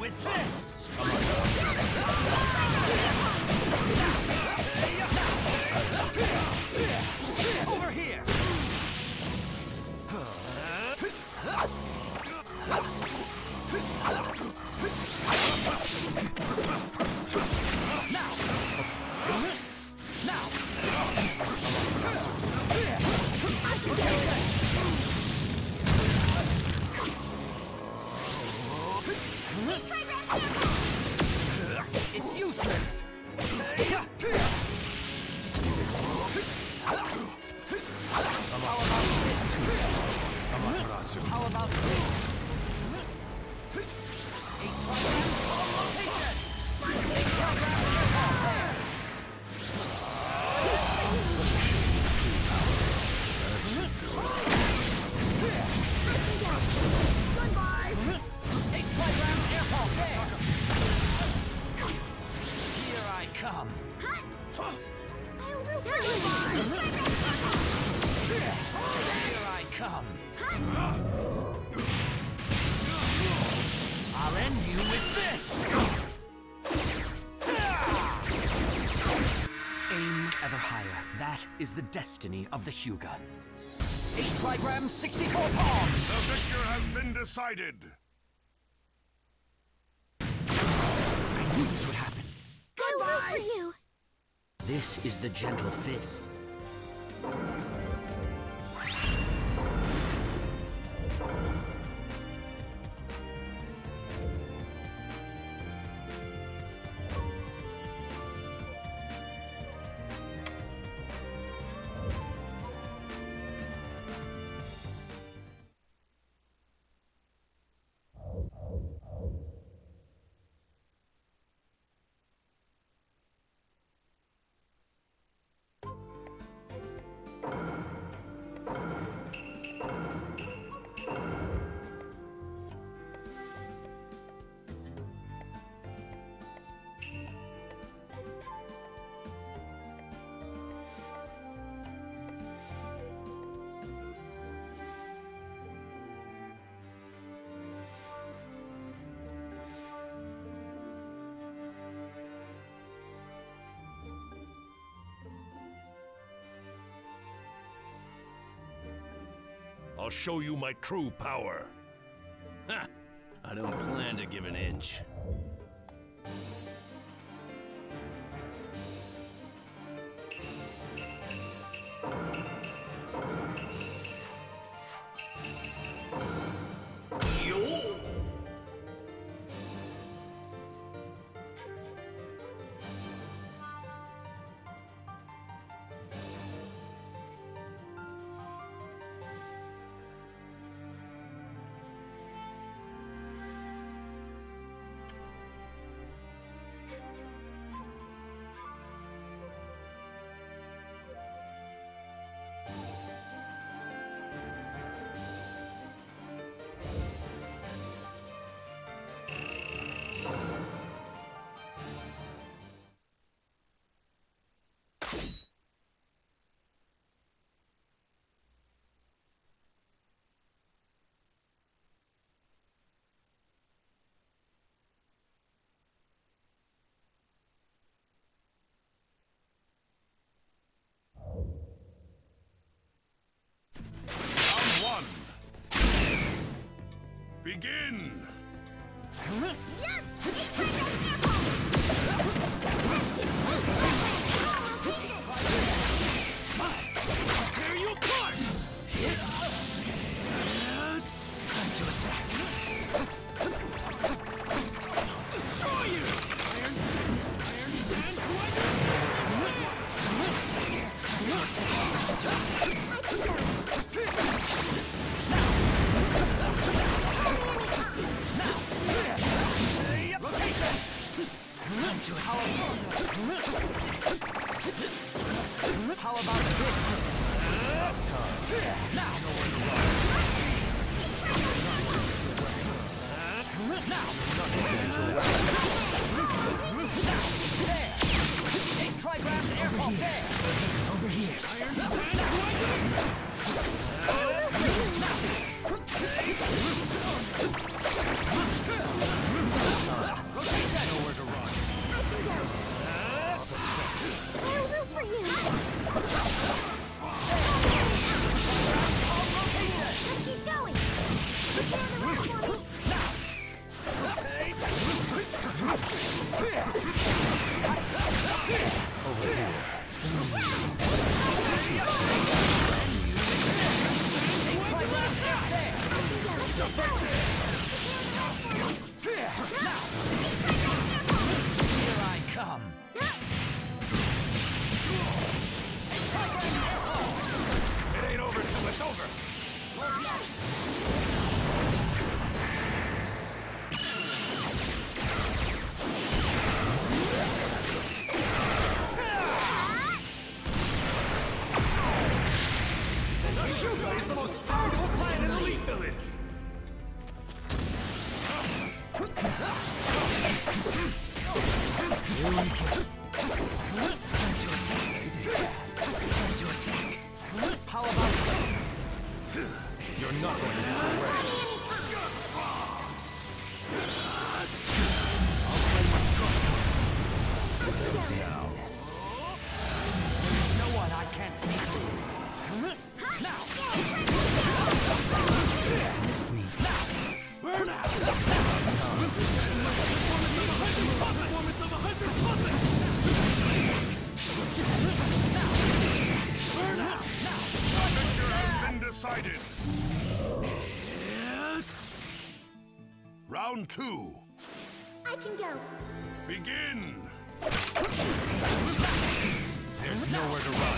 with this! Over here! It's useless! How about this? Here I come. Here I come. I'll end you with this. Aim ever higher. That is the destiny of the Hyuga. 8 trigrams, 64 palms. The victor has been decided. I knew this would happen. Goodbye! For you. This is the Gentle Fist. I'll show you my true power. Ha! I don't plan to give an inch. Begin! Tear you apart! Time to attack. I'll destroy you! Iron Sickness, Iron Sand, How about this? Now! There! 8 trigrams air pulse there! Over here! Iron Sand, is the most powerful clan in the Leaf Village! How about you're not going to get your way. Now. There's no one I can't see through. Now. Miss me. Now. Burn out! Performance of 100 puppets! Burn out! The victor has been decided. Round 2. I can go. Begin. There's nowhere to run.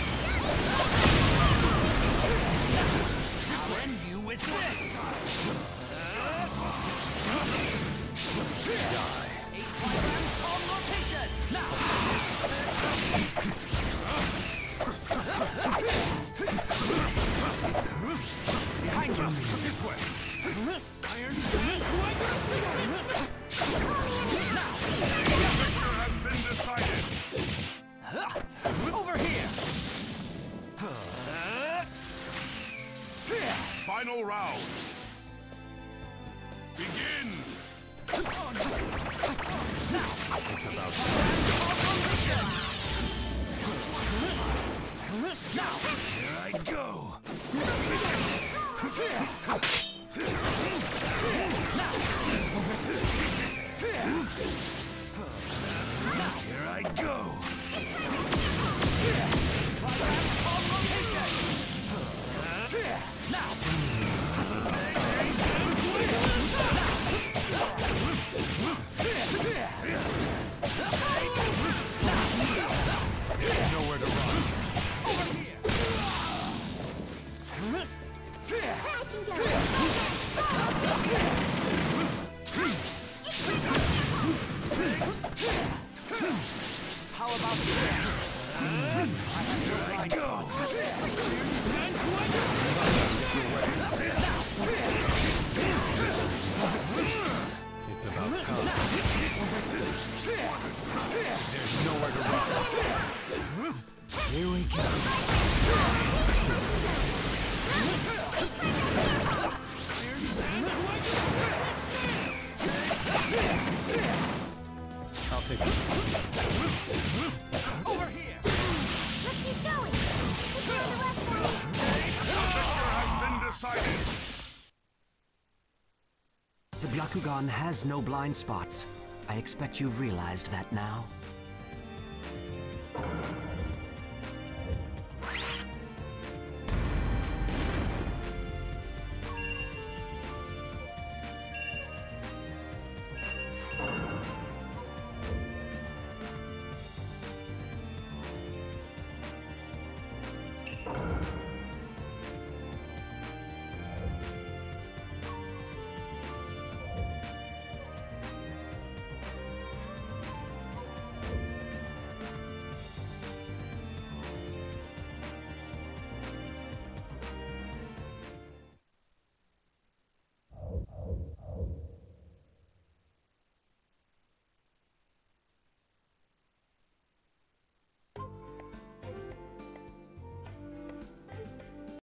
I'll end you with this. Die. 8 trigrams on rotation. Now. Behind you. This way. Iron Sand, who I got fixed? The victor has been decided. Over here. Final round. Begin. It's about now. Here I go. Here I go. There's nowhere to run. Over here. How about this? Here I go. It's about time. There's nowhere to run. Here we go. I'll take it. Over here. Let's keep going. Take care of the rest for me. The victor has been decided. The Byakugan has no blind spots. I expect you've realized that now.